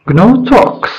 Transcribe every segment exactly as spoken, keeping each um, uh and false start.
جنو توكس.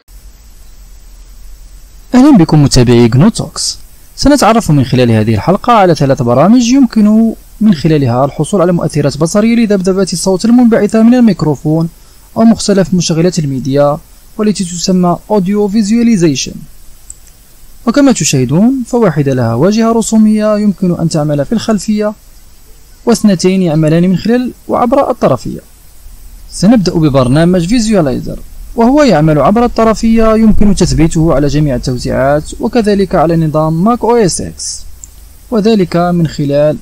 أهلا بكم متابعي جنو توكس. سنتعرف من خلال هذه الحلقة على ثلاث برامج يمكن من خلالها الحصول على مؤثرات بصرية لذبذبة الصوت المنبعثة من الميكروفون أو مختلف مشغلات الميديا والتي تسمى Audio Visualization. وكما تشاهدون فواحدة لها واجهة رسومية يمكن أن تعمل في الخلفية، واثنتين يعملان من خلال وعبر الطرفية. سنبدأ ببرنامج فيزيولايزر، وهو يعمل عبر الطرفية، يمكن تثبيته على جميع التوزيعات وكذلك على نظام ماك أو إس إكس، وذلك من خلال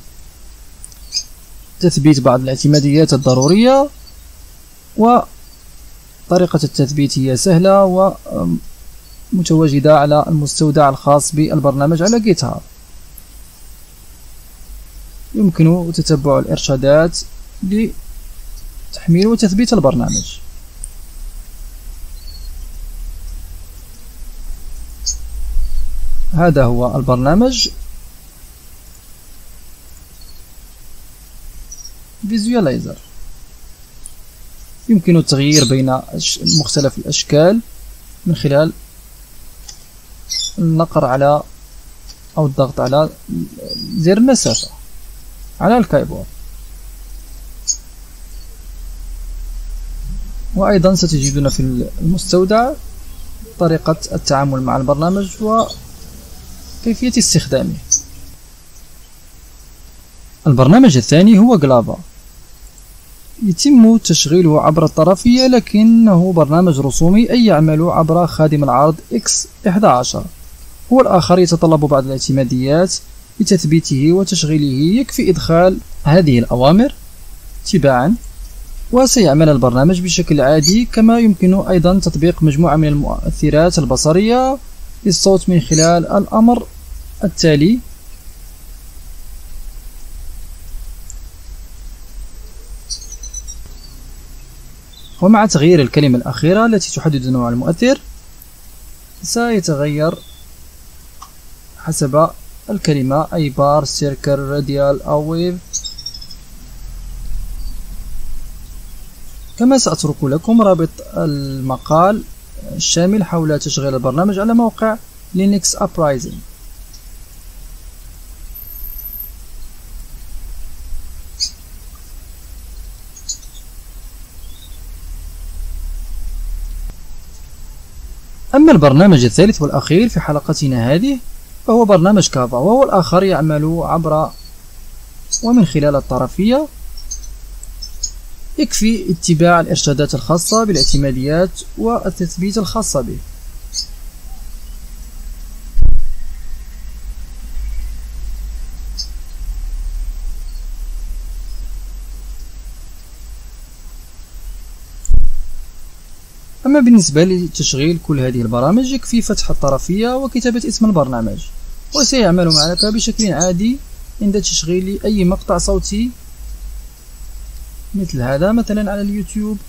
تثبيت بعض الاعتماديات الضرورية. وطريقة التثبيت هي سهلة ومتواجدة على المستودع الخاص بالبرنامج على جيت هاب. يمكن تتبع الإرشادات لتحميل وتثبيت البرنامج. هذا هو البرنامج فيزيولايزر. يمكن التغيير بين مختلف الأشكال من خلال النقر على أو الضغط على زر المسافة على الكيبورد. وأيضا ستجدون في المستودع طريقة التعامل مع البرنامج وكيفية استخدامه. البرنامج الثاني هو جلافا. يتم تشغيله عبر الطرفية، لكنه برنامج رسومي أي يعمل عبر خادم العرض إكس إحدى عشر. هو الآخر يتطلب بعض الاعتماديات لتثبيته وتشغيله. يكفي إدخال هذه الأوامر تباعا وسيعمل البرنامج بشكل عادي. كما يمكن أيضا تطبيق مجموعة من المؤثرات البصرية للصوت من خلال الأمر التالي. ومع تغيير الكلمة الأخيرة التي تحدد نوع المؤثر سيتغير حسب الكلمة، أي بار، سيركل، راديال أو ويف. كما سأترك لكم رابط المقال الشامل حول تشغيل البرنامج على موقع لينكس أبرايزنج. أما البرنامج الثالث والأخير في حلقتنا هذه فهو برنامج كافا، وهو الآخر يعمل عبر ومن خلال الطرفية. يكفي اتباع الإرشادات الخاصة بالاعتماديات والتثبيت الخاصة به. أما بالنسبة لتشغيل كل هذه البرامج يكفي فتح الطرفية وكتابة اسم البرنامج، وسيعمل معك بشكل عادي عند تشغيل أي مقطع صوتي مثل هذا مثلا على اليوتيوب.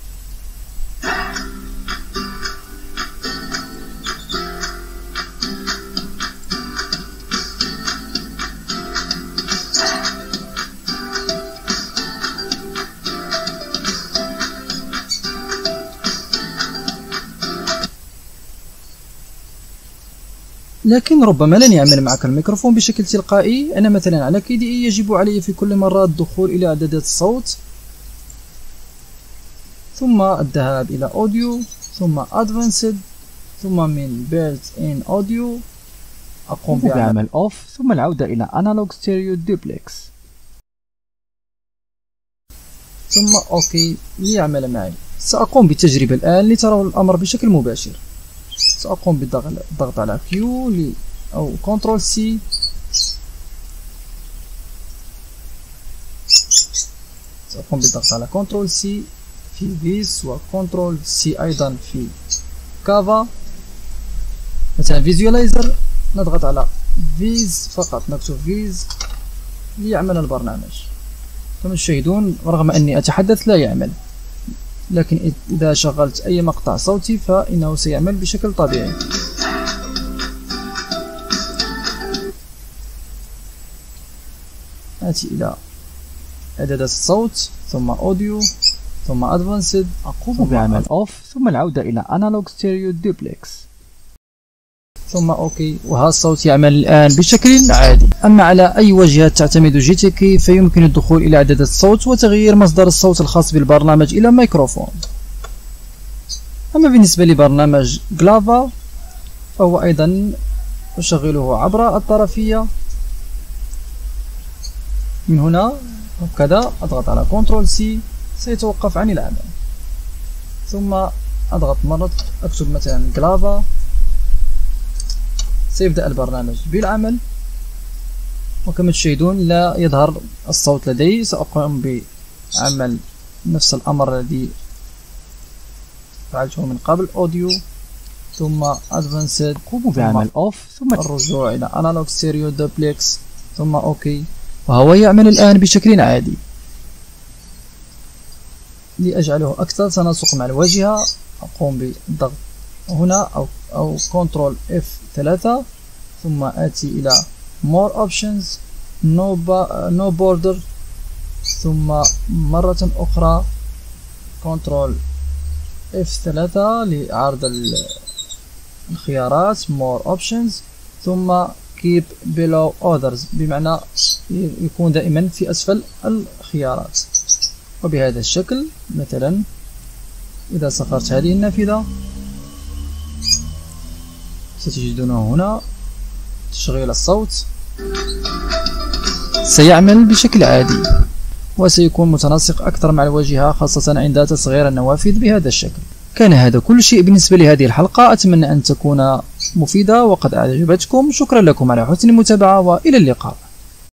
لكن ربما لن يعمل معك الميكروفون بشكل تلقائي. أنا مثلا على كيدي يجب علي في كل مرة الدخول إلى إعدادات الصوت، ثم الذهاب إلى أوديو، ثم أدفانسد، ثم من بيلت إن أوديو أقوم بعمل أوف، ثم العودة إلى أنالوج ستيريو دوبلكس، ثم أوكي ليعمل معي. سأقوم بالتجربة الآن لتروا الأمر بشكل مباشر. سأقوم بالضغط على كيو أو كنترول سي، سأقوم بالضغط على كنترول سي في فيز وكنترول سي أيضا في كافا. مثلا فيزيولايزر نضغط على فيز فقط، نكتب فيز ليعمل البرنامج. كما تشاهدون رغم أني أتحدث لا يعمل، لكن إذا شغلت أي مقطع صوتي فإنه سيعمل بشكل طبيعي. آتي إلى إعدادات الصوت، ثم أوديو، ثم Advanced، أقوم بعمل Off، ثم العودة إلى Analog Stereo Duplex، ثم أوكي. وها الصوت يعمل الآن بشكل عادي. أما على أي واجهة تعتمد جي تي كي فيمكن الدخول إلى إعدادات الصوت وتغيير مصدر الصوت الخاص بالبرنامج إلى ميكروفون. أما بالنسبة لبرنامج جلافا فهو أيضا أشغله عبر الطرفية. من هنا هكذا أضغط على كنترول سي سيتوقف عن العمل، ثم أضغط مرة أكتب مثلا جلافا، سيبدأ البرنامج بالعمل. وكما تشاهدون لا يظهر الصوت لدي. سأقوم بعمل نفس الأمر الذي فعلته من قبل، أوديو ثم أدفانسد، قوموا بعمل أوف، ثم الرجوع إلى أنالوج ستيريو دوبلكس، ثم أوكي. وهو يعمل الآن بشكل عادي. لأجعله أكثر تناسق مع الواجهة أقوم بالضغط هنا أو أو كنترول إف ثلاثة، ثم آتي إلى More Options No, no Border، ثم مرة أخرى كنترول إف ثلاثة لعرض الخيارات More Options، ثم Keep Below Others بمعنى يكون دائما في أسفل الخيارات. وبهذا الشكل مثلا إذا صغرت هذه النافذة ستجدونه هنا تشغيل الصوت سيعمل بشكل عادي وسيكون متناسق أكثر مع الواجهة، خاصة عند تصغير النوافذ بهذا الشكل. كان هذا كل شيء بالنسبة لهذه الحلقة، أتمنى أن تكون مفيدة وقد أعجبتكم. شكرا لكم على حسن المتابعة وإلى اللقاء.